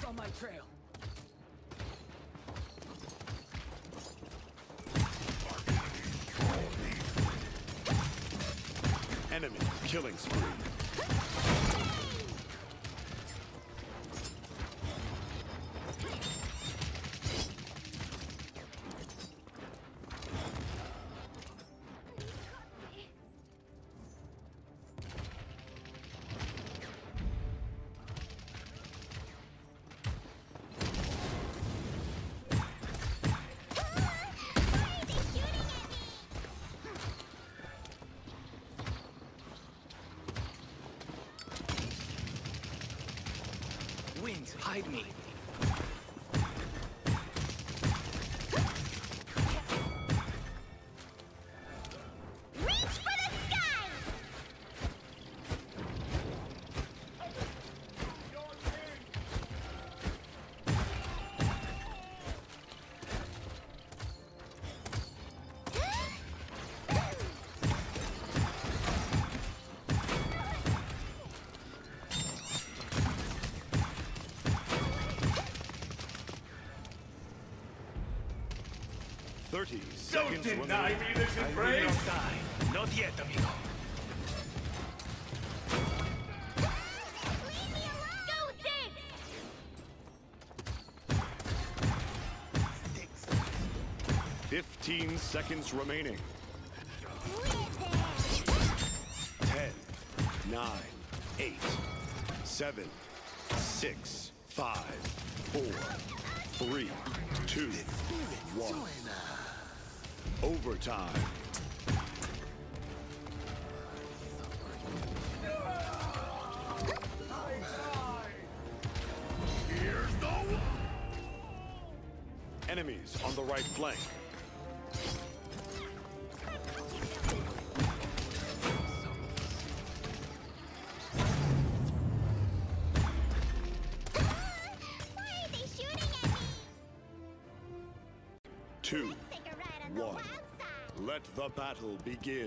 on my trail. Enemy killing spree. Wind, hide me. Reach for the sky! Don't deny me this I will embrace! not die. Not yet, amigo. Leave me alone! Go dig! 15 seconds remaining. With it! 10, 9, 8, 7, 6, 5, 4, 3, 2, 1. Overtime. Here's the wall! Enemies on the right flank. Why are they shooting at me? 2, Let's take a ride on the 1. wild side. Let the battle begin.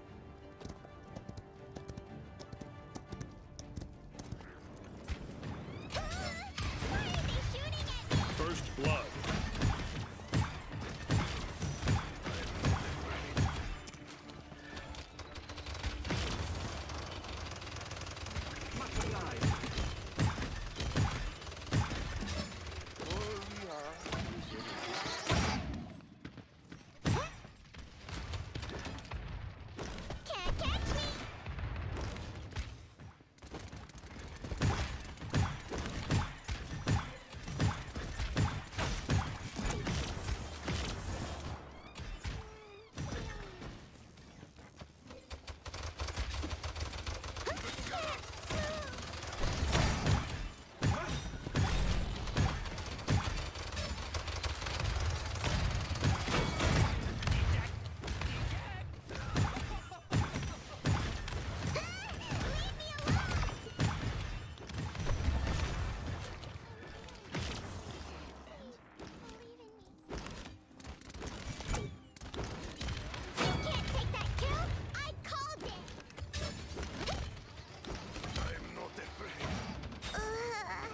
Why are they shooting at me? First blood. Can't catch me! Leave me alone! Believe in me. You can't take that kill! I called it! I'm not afraid. Ugh.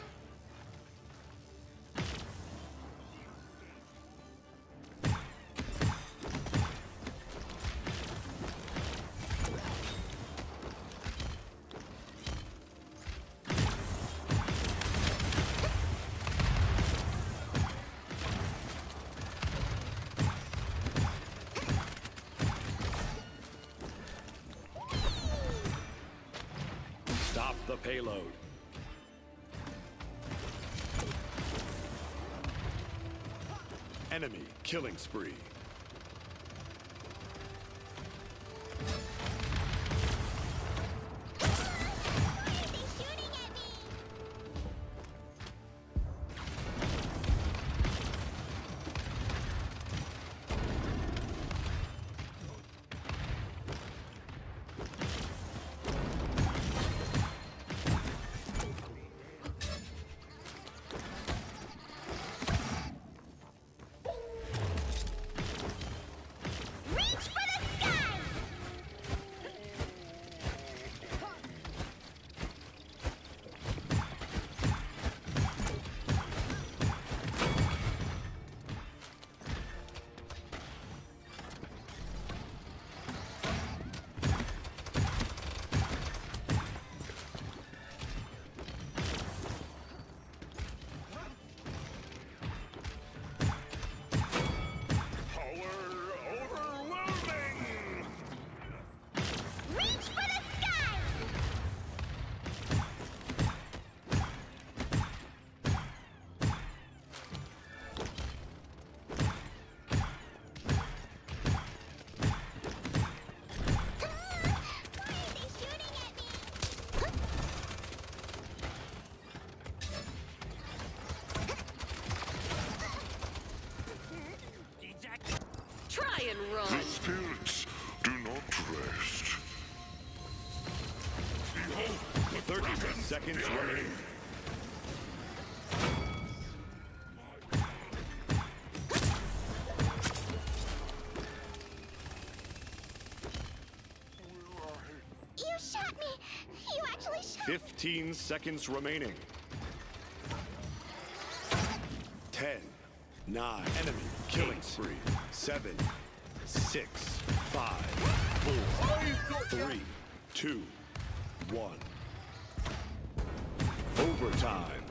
Stop the payload. Enemy killing spree. Why are they shooting at me? seconds remaining. You shot me! You actually shot 15 seconds remaining. 10, 9, enemy killing spree. 7, 6, 5, 4, 3, 2, 1. Overtime.